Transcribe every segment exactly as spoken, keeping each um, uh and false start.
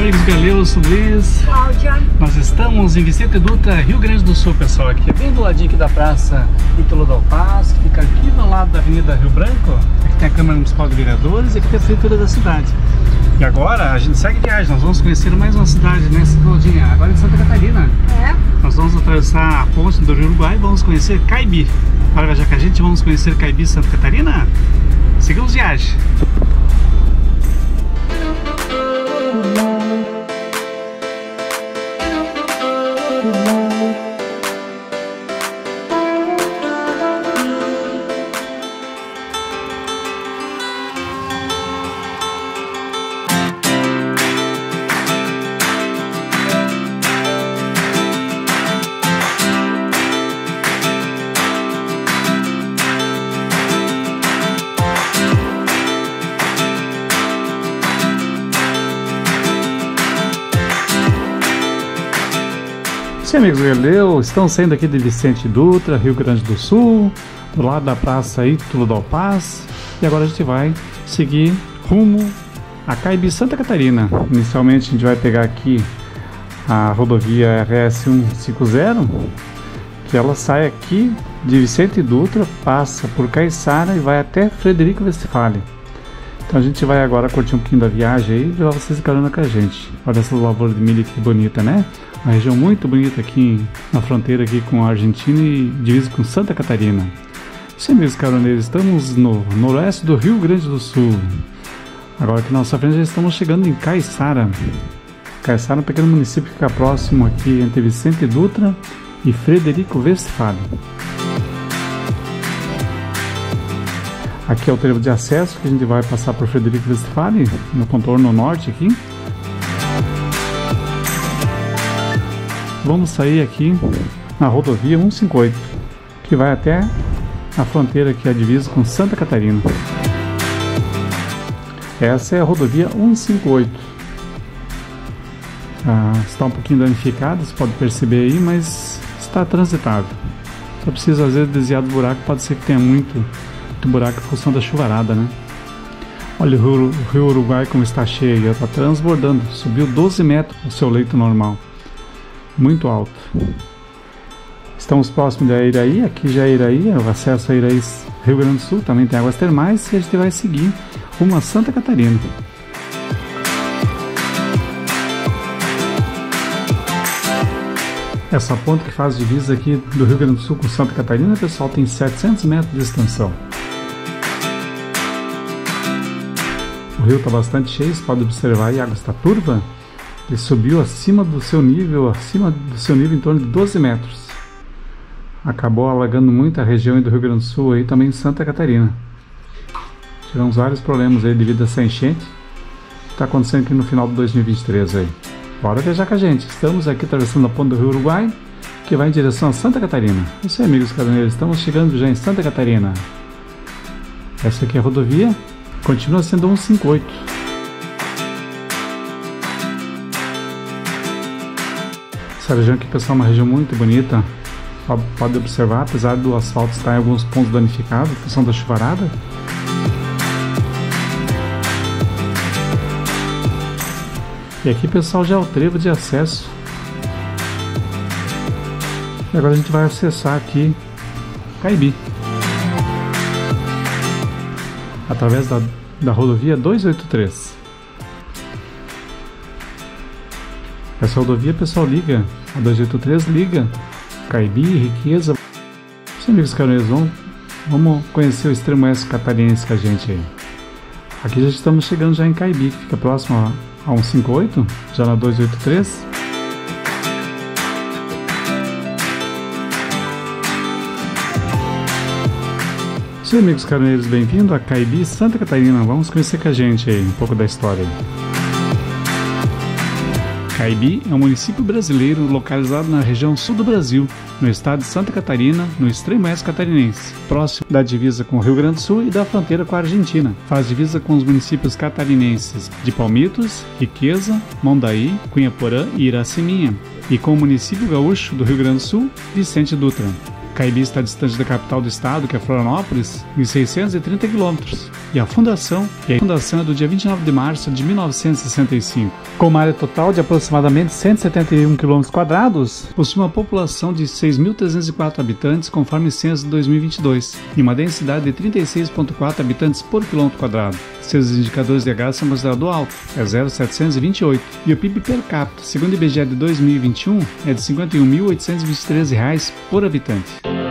amigos Galeu, eu sou o Luiz. Cláudia. Nós estamos em Vicente Dutra, Rio Grande do Sul, pessoal. Aqui é bem do ladinho aqui da praça Ítalo Del Paz, que fica aqui do lado da Avenida Rio Branco. Aqui tem a Câmara Municipal de Vereadores e aqui tem a Prefeitura da cidade. E agora a gente segue viagem, nós vamos conhecer mais uma cidade, né, Claudinha? Agora em Santa Catarina. É. Nós vamos atravessar a ponte do Rio Uruguai e vamos conhecer Caibi. Para viajar com a gente, vamos conhecer Caibi, Santa Catarina? Seguimos viagem. Sim, amigos Galeu, estão saindo aqui de Vicente Dutra, Rio Grande do Sul, do lado da praça Ítalo Del Paz, e agora a gente vai seguir rumo a Caibi, Santa Catarina. Inicialmente a gente vai pegar aqui a rodovia R S cento e cinquenta, que ela sai aqui de Vicente Dutra, passa por Caiçara e vai até Frederico Westphalen. Então a gente vai agora curtir um pouquinho da viagem aí e levar vocês carona com a gente. Olha essa lavoura de milho que bonita, né? Uma região muito bonita aqui na fronteira aqui com a Argentina e divisa com Santa Catarina. Sim, meus caroneiros, estamos no noroeste do Rio Grande do Sul. Agora aqui na nossa frente já estamos chegando em Caiçara. Caiçara é um pequeno município que fica próximo aqui entre Vicente Dutra e Frederico Westphalen. Aqui é o trevo de acesso que a gente vai passar por Frederico Westphalen, no contorno norte aqui. Vamos sair aqui na rodovia cento e cinquenta e oito, que vai até a fronteira que é a divisa com Santa Catarina. Essa é a rodovia cento e cinquenta e oito. Ah, está um pouquinho danificada, você pode perceber aí, mas está transitável. Só precisa às vezes desviar do buraco, pode ser que tenha muito, muito buraco em função da chuvarada, né? Olha o rio, o rio Uruguai como está cheio, está transbordando, subiu doze metros o seu leito normal. Muito alto. Estamos próximos da Iraí, aqui já é Iraí, o acesso a Iraí, Rio Grande do Sul, também tem águas termais e a gente vai seguir rumo a Santa Catarina. Essa ponte que faz divisa aqui do Rio Grande do Sul com Santa Catarina, pessoal, tem setecentos metros de extensão. O rio está bastante cheio, você pode observar aí, a água está turva. Ele subiu acima do seu nível, acima do seu nível em torno de doze metros. Acabou alagando muito a região do Rio Grande do Sul e também em Santa Catarina. Tivemos vários problemas aí devido a essa enchente que está acontecendo aqui no final de dois mil e vinte e três aí. Bora viajar com a gente. Estamos aqui atravessando a ponte do Rio Uruguai, que vai em direção a Santa Catarina. É isso aí, amigos caminhoneiros, estamos chegando já em Santa Catarina. Essa aqui é a rodovia, continua sendo cento e cinquenta e oito. Essa região aqui, pessoal, é uma região muito bonita. Pode observar, apesar do asfalto estar em alguns pontos danificados em função da chuvarada. E aqui, pessoal, já é o trevo de acesso. E agora a gente vai acessar aqui Caibi através da, da rodovia duzentos e oitenta e três. Essa rodovia, pessoal, liga, a duzentos e oitenta e três liga Caibi, Riqueza. Sim, amigos caroneiros, vamos, vamos conhecer o extremo oeste catarinense com a gente aí. Aqui já estamos chegando já em Caibi, que fica próximo a, a cento e cinquenta e oito, já na duzentos e oitenta e três. Sim, amigos caroneiros, bem-vindo a Caibi, Santa Catarina. Vamos conhecer com a gente aí um pouco da história aí. Caibi é um município brasileiro localizado na região sul do Brasil, no estado de Santa Catarina, no extremo oeste catarinense, próximo da divisa com o Rio Grande do Sul e da fronteira com a Argentina. Faz divisa com os municípios catarinenses de Palmitos, Riqueza, Mondaí, Cunhaporã e Iraceminha, e com o município gaúcho do Rio Grande do Sul, Vicente Dutra. Caibi está distante da capital do estado, que é Florianópolis, em seiscentos e trinta quilômetros. e a fundação, e a fundação é do dia vinte e nove de março de mil novecentos e sessenta e cinco. Com uma área total de aproximadamente cento e setenta e um quilômetros quadrados, possui uma população de seis mil trezentos e quatro habitantes conforme censo de dois mil e vinte e dois e uma densidade de trinta e seis vírgula quatro habitantes por quilômetro quadrado. Seus indicadores de H são considerados altos, é zero vírgula setecentos e vinte e oito, e o P I B per capita, segundo o I B G E de dois mil e vinte e um, é de cinquenta e um mil oitocentos e vinte e três reais por habitante.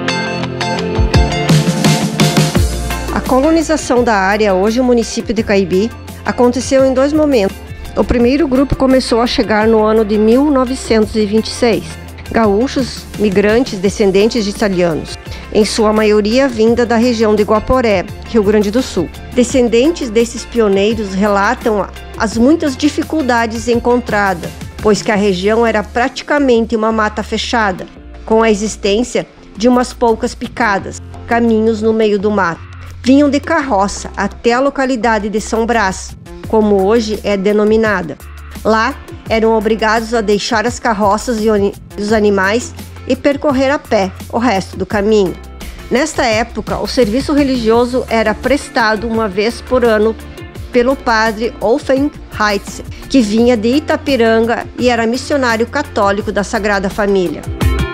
A colonização da área, hoje o município de Caibi, aconteceu em dois momentos. O primeiro grupo começou a chegar no ano de mil novecentos e vinte e seis. Gaúchos, migrantes descendentes de italianos, em sua maioria vinda da região de Guaporé, Rio Grande do Sul. Descendentes desses pioneiros relatam as muitas dificuldades encontradas, pois que a região era praticamente uma mata fechada, com a existência de umas poucas picadas, caminhos no meio do mato. Vinham de carroça até a localidade de São Brás, como hoje é denominada. Lá, eram obrigados a deixar as carroças e os animais e percorrer a pé o resto do caminho. Nesta época, o serviço religioso era prestado uma vez por ano pelo padre Olfen Heitz, que vinha de Itapiranga e era missionário católico da Sagrada Família.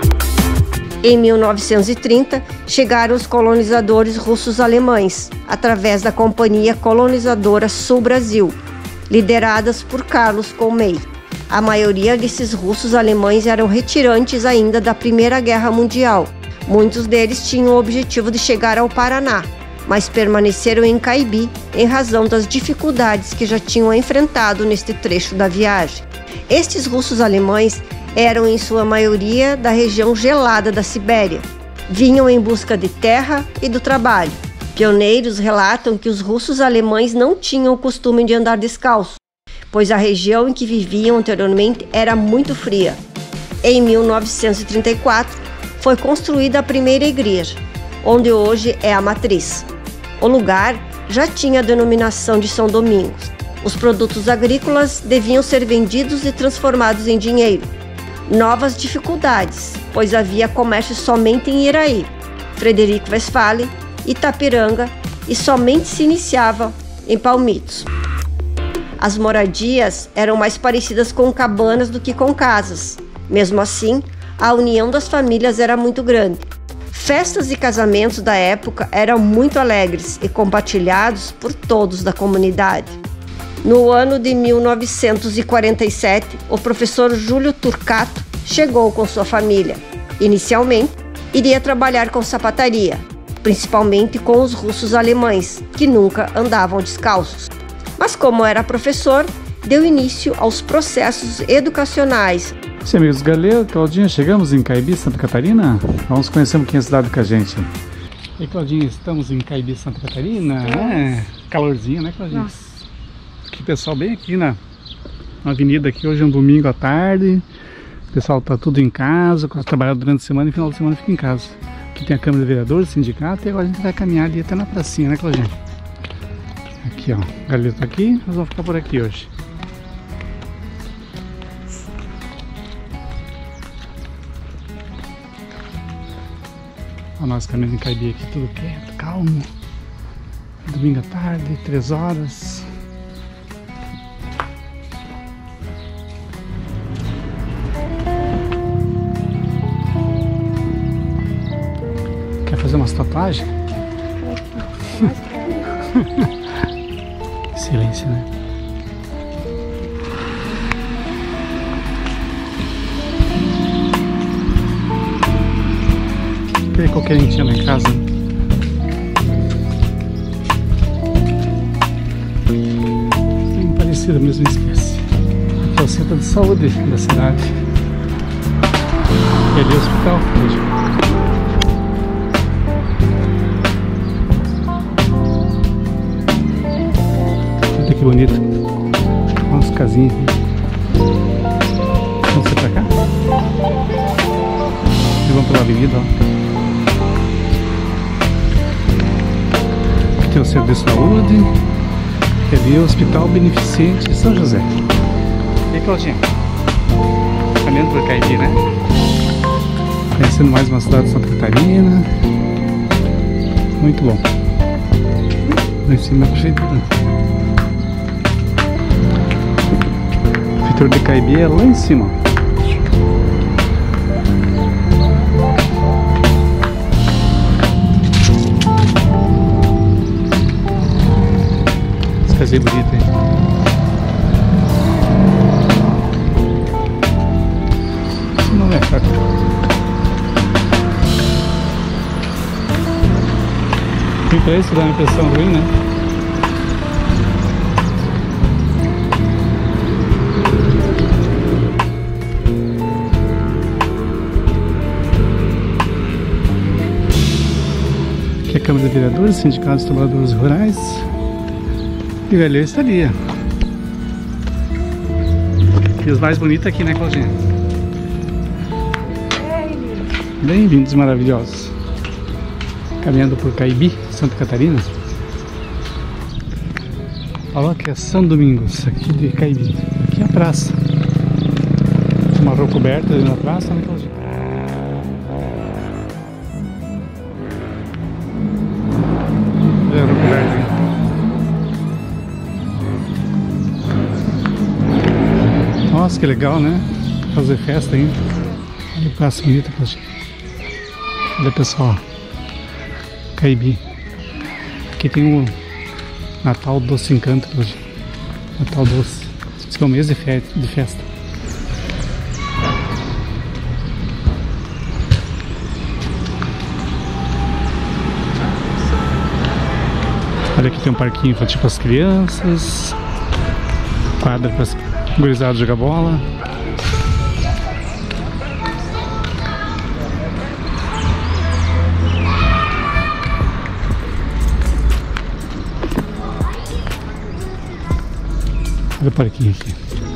Em mil novecentos e trinta, chegaram os colonizadores russos-alemães, através da Companhia Colonizadora Sul-Brasil, lideradas por Carlos Colmey. A maioria desses russos-alemães eram retirantes ainda da Primeira Guerra Mundial. Muitos deles tinham o objetivo de chegar ao Paraná, mas permaneceram em Caibi em razão das dificuldades que já tinham enfrentado neste trecho da viagem. Estes russos-alemães eram em sua maioria da região gelada da Sibéria. Vinham em busca de terra e do trabalho. Pioneiros relatam que os russos alemães não tinham o costume de andar descalços, pois a região em que viviam anteriormente era muito fria. Em mil novecentos e trinta e quatro, foi construída a primeira igreja, onde hoje é a matriz. O lugar já tinha a denominação de São Domingos. Os produtos agrícolas deviam ser vendidos e transformados em dinheiro. Novas dificuldades, pois havia comércio somente em Iraí, Frederico Westphalen, Itapiranga e somente se iniciava em Palmitos. As moradias eram mais parecidas com cabanas do que com casas. Mesmo assim, a união das famílias era muito grande. Festas e casamentos da época eram muito alegres e compartilhados por todos da comunidade. No ano de mil novecentos e quarenta e sete, o professor Júlio Turcato chegou com sua família. Inicialmente, iria trabalhar com sapataria, principalmente com os russos alemães, que nunca andavam descalços. Mas como era professor, deu início aos processos educacionais. Sim, amigos Galeu, Claudinha, chegamos em Caibi, Santa Catarina. Vamos conhecer um pouquinho a cidade com a gente. E Claudinha, estamos em Caibi, Santa Catarina. É, calorzinho, né, Claudinha? Nossa. Aqui, pessoal, bem aqui na, na avenida aqui, hoje é um domingo à tarde. O pessoal tá tudo em casa, trabalhando durante a semana e final de semana fica em casa. Aqui tem a Câmara de Vereadores, sindicato, e agora a gente vai caminhar ali até na pracinha, né, Claudinha? Aqui, ó, o Galileu tá aqui, nós vamos ficar por aqui hoje. Olha nós caminhando em Caibi aqui, tudo quieto, calmo. Domingo à tarde, três horas. Quer fazer umas tatuagens? Silêncio, né? Queria qualquer gente lá em casa. Bem parecida, a mesma espécie. Aqui é o centro de saúde da cidade. E ali é o hospital. Olha que bonito. Umas casinhas. Vamos pra cá? E vamos pela avenida, ó. Aqui é o centro de saúde. E ali é o Hospital Beneficente de São José. E aí, Claudinha? Caminhando por Caibi, né? Conhecendo mais uma cidade de Santa Catarina. Muito bom. Lá em cima da prefeitura. A prefeitura de Caibi é lá em cima. Essa casinha bonita, hein? Isso não é fato. Tem pra isso, dá uma impressão ruim, né? Aqui é a Câmara de Vereadores, Sindicato dos Trabalhadores Rurais e o Galhão estaria. E os mais bonitos aqui, né, Claudinha? Bem-vindos, maravilhosos. Caminhando por Caibi, Santa Catarina. Olha que é São Domingos, aqui de Caibi. Aqui é a praça. Tem uma rua coberta ali na praça, né, Claudinha? Olha a rua coberta aí. Nossa, que legal, né? Fazer festa ainda. Olha a praça bonita, Claudinha. Olha, pessoal. Caibi. Aqui tem o Natal Doce Encanto hoje. Natal Doce. Diz que é um mês de, fe de festa. Olha, aqui tem um parquinho infantil para as crianças. Quadra para as gurizadas jogar bola. Olha o parquinho aqui.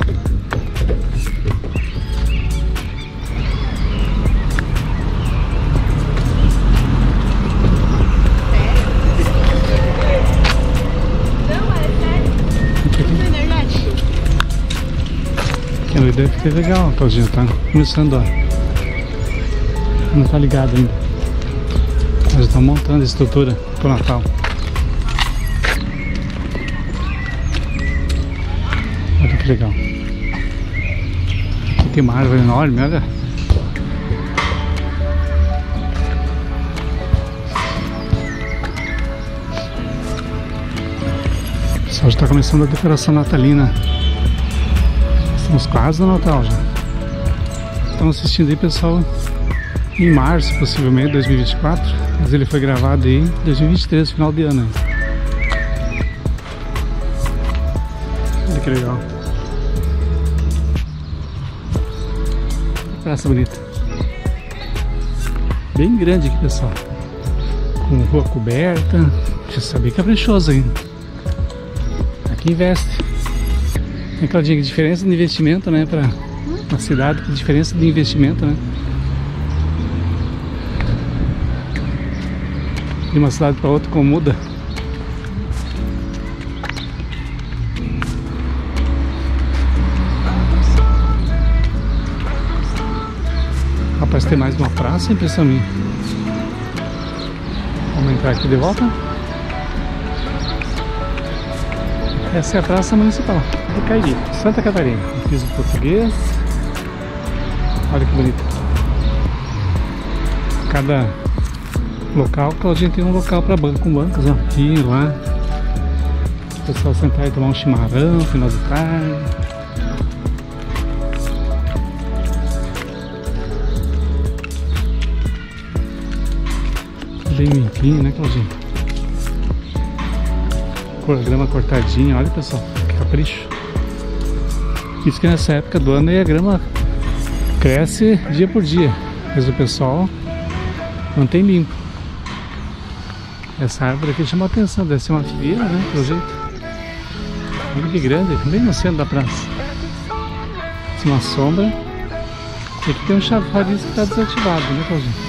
Aqui no deve ser legal, Claudinha, tá começando a... Não tá ligado ainda. Mas estão montando a estrutura pro Natal. Olha que legal. Aqui tem uma árvore enorme, olha. O pessoal já está começando a decoração natalina. Estamos quase no Natal já. Estamos assistindo aí, pessoal, em março, possivelmente, dois mil e vinte e quatro. Mas ele foi gravado aí em dois mil e vinte e três, final de ano. Olha que legal. Praça bonita. Bem grande aqui, pessoal. Com rua coberta. Deixa eu saber, caprichoso ainda. Aqui investe. Tem, Claudinha, que diferença de investimento, né? Para uma cidade, que diferença de investimento, né? De uma cidade para outra, como muda. Rapaz, tem mais uma praça, impressão minha. Vamos entrar aqui de volta. Essa é a praça municipal de Caibi, Santa Catarina. Piso português. Olha que bonito. Cada local, Claudinha, tem um local para banco, com bancos, ó. Aqui, lá. O pessoal sentar e tomar um chimarrão, final de tarde. Bem limpinho, né, Claudinha? Grama cortadinha, olha, pessoal, que capricho. Isso que nessa época do ano aí a grama cresce dia por dia, mas o pessoal mantém limpo. Essa árvore aqui chama a atenção, deve ser uma figueira, né, pelo jeito. Olha que grande, bem no centro da praça. Tem uma sombra. E aqui tem um chafariz que está desativado, né, Claudinha?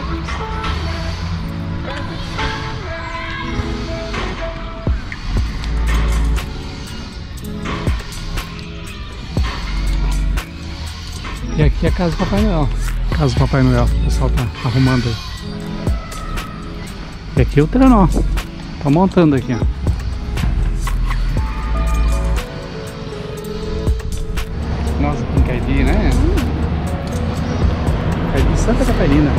E aqui é a casa do Papai Noel. Casa do Papai Noel, o pessoal tá arrumando aí. E aqui é o trenó. Tá montando aqui, ó. Caibi, né? Caibi, Santa Catarina.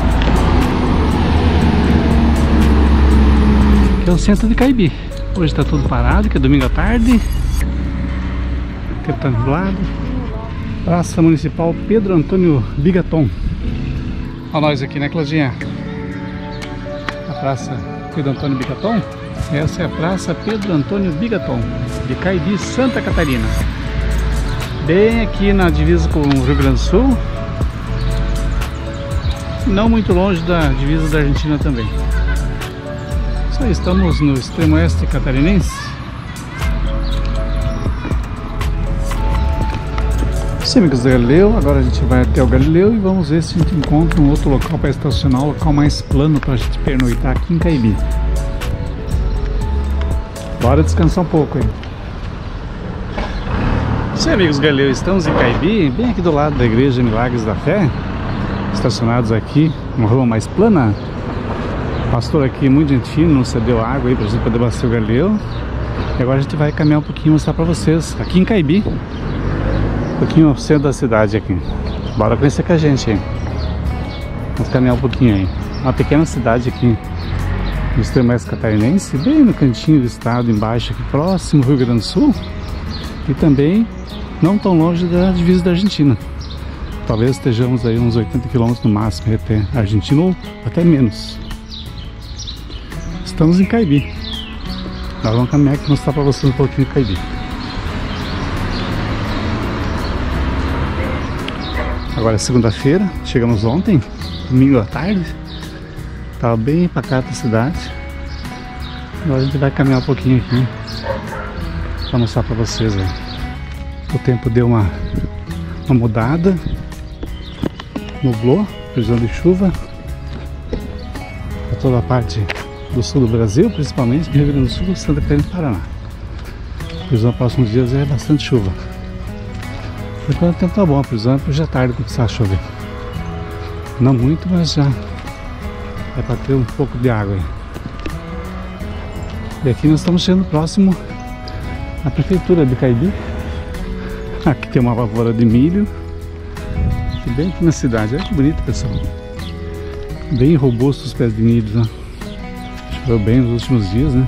Aqui é o centro de Caibi. Hoje está tudo parado, que é domingo à tarde. Aqui está nublado. Praça Municipal Pedro Antônio Bigaton. Olha nós aqui, né, Claudinha? A Praça Pedro Antônio Bigaton. Essa é a Praça Pedro Antônio Bigaton, de Caibi, Santa Catarina. Bem aqui na divisa com o Rio Grande do Sul. Não muito longe da divisa da Argentina também. Só estamos no extremo oeste catarinense. Sim, amigos do Galileu, agora a gente vai até o Galileu e vamos ver se a gente encontra um outro local para estacionar, um local mais plano para a gente pernoitar aqui em Caibi. Bora descansar um pouco aí. Sim, amigos do Galileu, estamos em Caibi, bem aqui do lado da Igreja Milagres da Fé, estacionados aqui, uma rua mais plana. O pastor aqui, muito gentil, nos cedeu água aí pra gente poder abastecer o Galileu. E agora a gente vai caminhar um pouquinho e mostrar pra vocês, aqui em Caibi, um pouquinho ao centro da cidade aqui. Bora conhecer com a gente aí. Vamos caminhar um pouquinho aí. Uma pequena cidade aqui no extremo oeste catarinense, bem no cantinho do estado, embaixo aqui, próximo ao Rio Grande do Sul. E também não tão longe da divisa da Argentina. Talvez estejamos aí uns oitenta quilômetros no máximo até a Argentina, ou até menos. Estamos em Caibi. Nós vamos caminhar aqui e mostrar para vocês um pouquinho de Caibi. Agora é segunda-feira, chegamos ontem, domingo à tarde. Estava bem pacata a cidade. Agora a gente vai caminhar um pouquinho aqui para mostrar para vocês aí. O tempo deu uma, uma mudada, nublou, previsão de chuva para toda a parte do sul do Brasil, principalmente Rio Grande do Sul, Santa Catarina e Paraná. A previsão dos próximos dias é bastante chuva. Por enquanto o tempo tá bom, a previsão é para hoje à tarde começar a chover. Não muito, mas já é para ter um pouco de água aí. E aqui nós estamos chegando próximo à prefeitura de Caibi. Aqui tem uma lavoura de milho. Aqui bem aqui na cidade. Olha que bonito, pessoal. Bem robusto os pés de milho, né? Choveu bem nos últimos dias, né?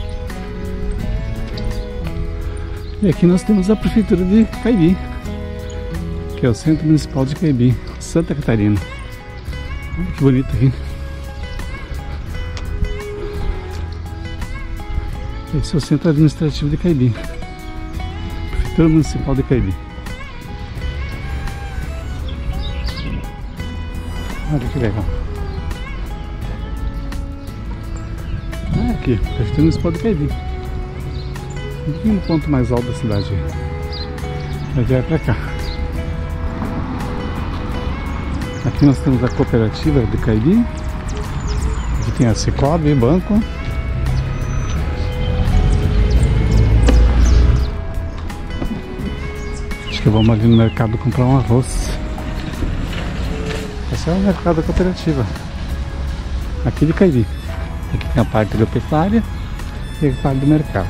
E aqui nós temos a prefeitura de Caibi, que é o Centro Municipal de Caibi, Santa Catarina. Olha que bonito aqui. Esse é o Centro Administrativo de Caibi, Prefeitura Municipal de Caibi. Olha que legal. Ah, aqui, Prefeitura Municipal de Caibi. Um pouquinho no ponto mais alto da cidade. Mas já é pra cá. Aqui nós temos a cooperativa de Caibi. Aqui tem a Cicobi, banco. Acho que vamos ali no mercado comprar um arroz. Esse é o mercado da cooperativa aqui de Caibi. Aqui tem a parte da pecuária e a parte do mercado.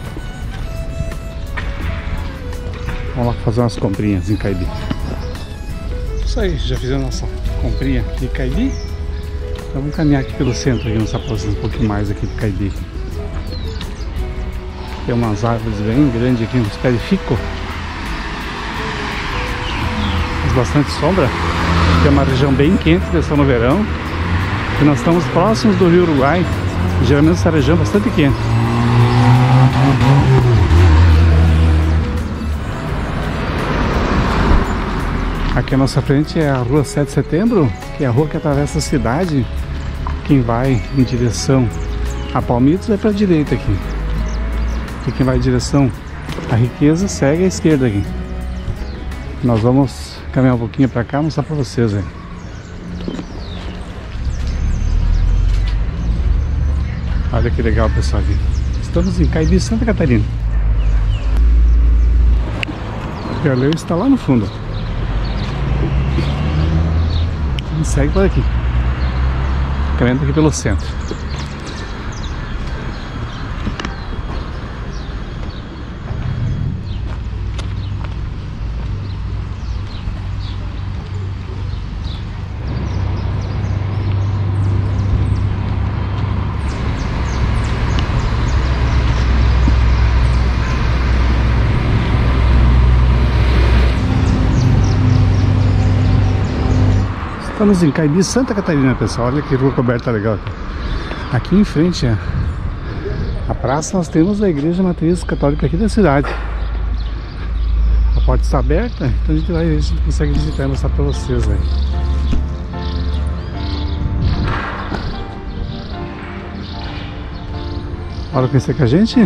Vamos lá fazer umas comprinhas em Caibi. Isso aí, já fizemos nossa comprinha de Caibi. Então vamos caminhar aqui pelo centro, aqui nos aproximando um pouquinho mais aqui de Caibi. Tem umas árvores bem grandes aqui, uns pés de fico. Faz bastante sombra. Aqui é uma região bem quente, pessoal, no verão. E nós estamos próximos do Rio Uruguai. Geralmente essa região é bastante quente. Aqui à nossa frente é a rua sete de setembro, que é a rua que atravessa a cidade. Quem vai em direção a Palmitos vai para a direita aqui. E quem vai em direção à Riqueza segue à esquerda aqui. Nós vamos caminhar um pouquinho para cá e mostrar para vocês aí. Olha que legal, pessoal, aqui. Estamos em Caibi, Santa Catarina. O Galileu está lá no fundo. E segue por aqui. Caminhando aqui pelo centro. Estamos em Caibi, Santa Catarina, pessoal. Olha que rua coberta legal aqui. Aqui em frente a, a praça nós temos a Igreja Matriz Católica aqui da cidade. A porta está aberta, então a gente vai ver se a gente consegue visitar e mostrar para vocês aí. Bora conhecer com a gente?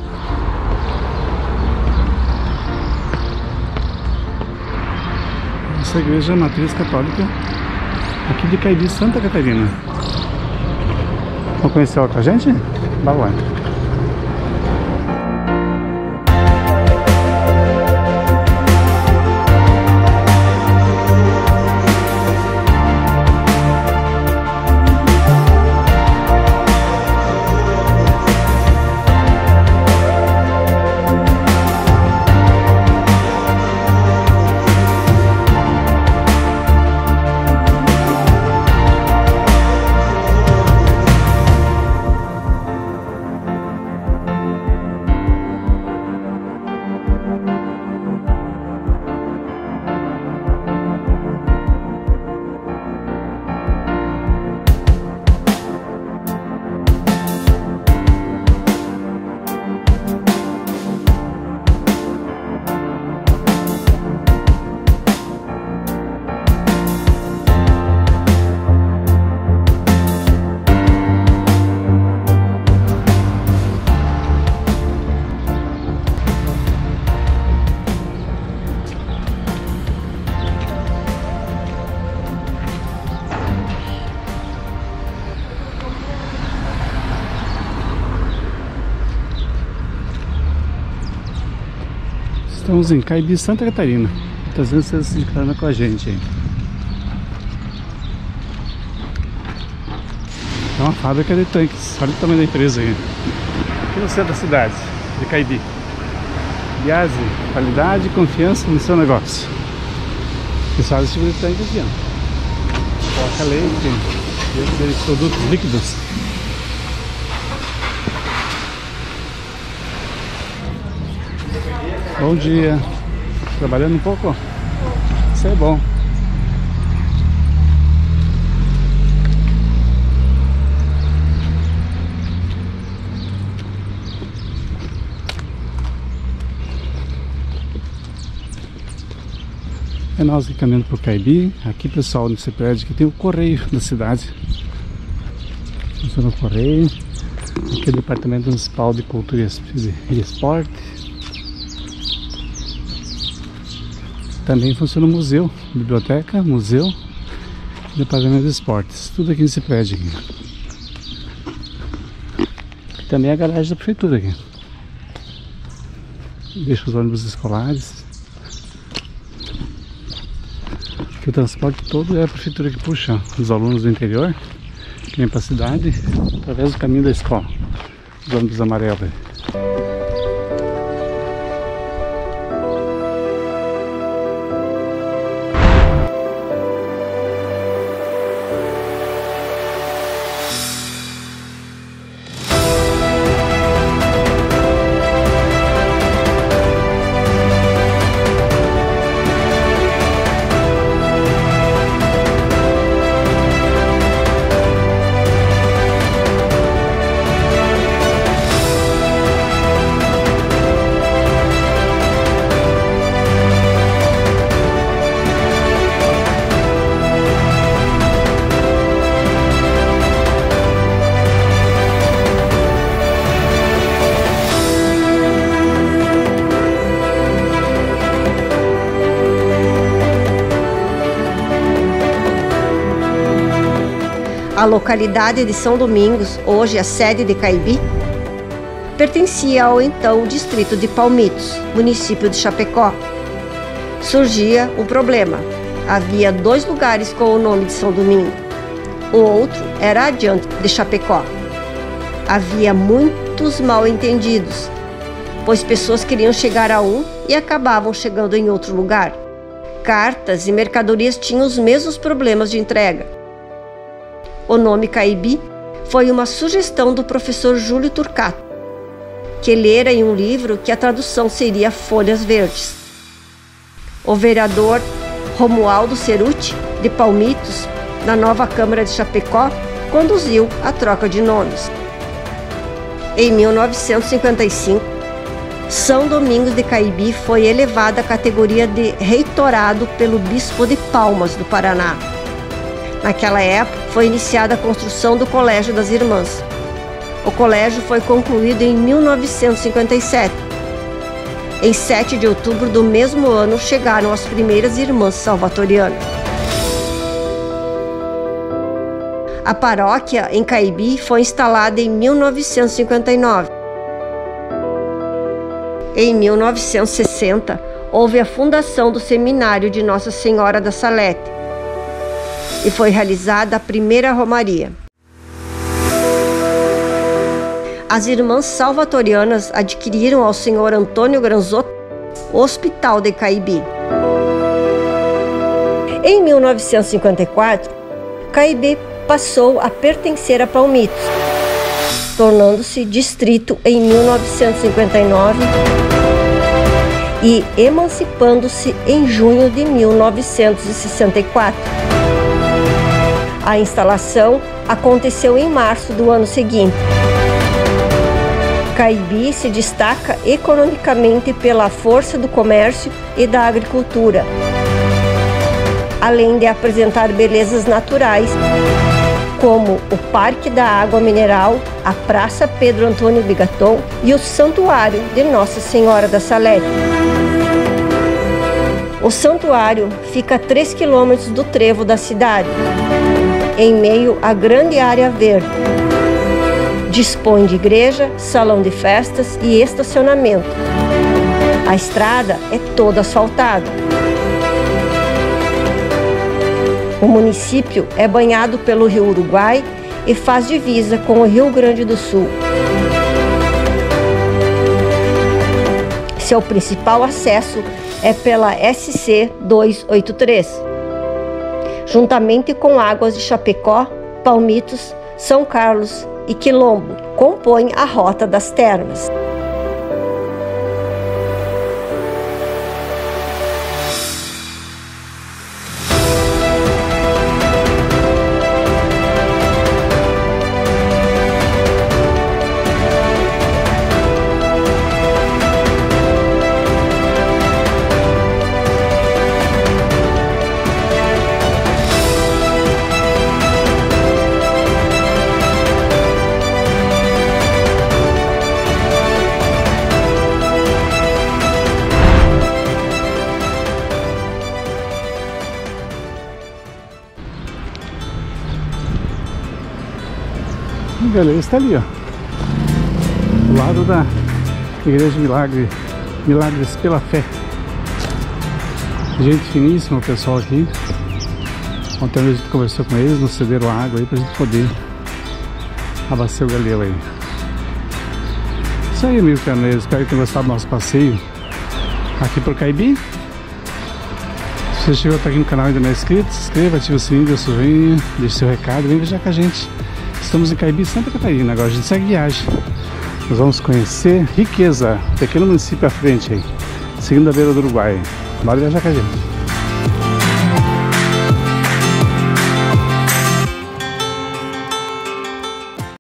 Essa Igreja Matriz Católica aqui de Caibi, Santa Catarina. Vamos conhecer ela com a gente? Vai lá. Estamos em Caibi, Santa Catarina. Muitas vezes vocês se encarnam com a gente aí. É uma fábrica de tanques. Olha o tamanho da empresa aí. Aqui no centro da cidade de Caibi. Biase, qualidade e confiança no seu negócio. Eles fazem esse tipo de tanque aqui, ó. Coloca leite e produtos líquidos. Bom dia. Trabalhando um pouco? Isso é bom. É nós aqui caminhando por Caibi. Aqui, pessoal, nesse prédio aqui tem o correio da cidade. Funciona o correio. Aqui é o Departamento Municipal de Cultura e Esporte. Também funciona o museu, biblioteca, museu, departamento de esportes, tudo aqui nesse prédio aqui. E também a garagem da prefeitura aqui. Deixa os ônibus escolares. Aqui o transporte todo é a prefeitura que puxa os alunos do interior, que vem para a cidade, através do caminho da escola. Os ônibus amarelos. A localidade de São Domingos, hoje a sede de Caibi, pertencia ao então distrito de Palmitos, município de Chapecó. Surgia um problema. Havia dois lugares com o nome de São Domingo. O outro era adiante de Chapecó. Havia muitos mal-entendidos, pois pessoas queriam chegar a um e acabavam chegando em outro lugar. Cartas e mercadorias tinham os mesmos problemas de entrega. O nome Caibi foi uma sugestão do professor Júlio Turcato, que lera em um livro que a tradução seria Folhas Verdes. O vereador Romualdo Ceruti, de Palmitos, da nova Câmara de Chapecó, conduziu a troca de nomes. Em mil novecentos e cinquenta e cinco, São Domingos de Caibi foi elevada à categoria de reitorado pelo Bispo de Palmas, do Paraná. Naquela época, foi iniciada a construção do Colégio das Irmãs. O colégio foi concluído em mil novecentos e cinquenta e sete. Em sete de outubro do mesmo ano, chegaram as primeiras irmãs salvatorianas. A paróquia em Caibi foi instalada em mil novecentos e cinquenta e nove. Em mil novecentos e sessenta, houve a fundação do Seminário de Nossa Senhora da Salete e foi realizada a primeira romaria. As irmãs salvatorianas adquiriram ao senhor Antônio Granzotto o Hospital de Caibi. Em mil novecentos e cinquenta e quatro, Caibi passou a pertencer a Palmitos, tornando-se distrito em mil novecentos e cinquenta e nove e emancipando-se em junho de mil novecentos e sessenta e quatro. A instalação aconteceu em março do ano seguinte. Caibi se destaca economicamente pela força do comércio e da agricultura, além de apresentar belezas naturais, como o Parque da Água Mineral, a Praça Pedro Antônio Bigaton e o Santuário de Nossa Senhora da Salete. O santuário fica a três quilômetros do trevo da cidade, em meio à grande área verde. Dispõe de igreja, salão de festas e estacionamento. A estrada é toda asfaltada. O município é banhado pelo Rio Uruguai e faz divisa com o Rio Grande do Sul. Seu principal acesso é pela S C duzentos e oitenta e três. Juntamente com Águas de Chapecó, Palmitos, São Carlos e Quilombo, compõe a Rota das Termas. Galera, está ali, ó, do lado da Igreja Milagre, Milagres pela Fé. Gente finíssima, o pessoal aqui. Ontem a gente conversou com eles, nos cederam água aí pra gente poder abastecer o galeu aí. Isso aí, amigos caneiros, espero que tenham gostado do nosso passeio aqui por Caibi. Se você chegou até aqui no canal e ainda não é inscrito, se inscreva, ative o sininho, dê o seu joinha, deixe seu recado, vem viajar com a gente. Estamos em Caibi, Santa Catarina, agora a gente segue viagem. Nós vamos conhecer Riqueza, pequeno município à frente aí, seguindo a beira do Uruguai. Bora viajar com a gente.